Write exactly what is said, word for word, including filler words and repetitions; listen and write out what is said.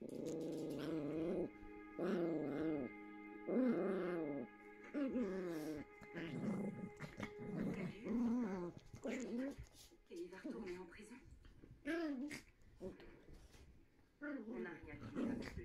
Et il va retourner en prison. On n'a rien dit.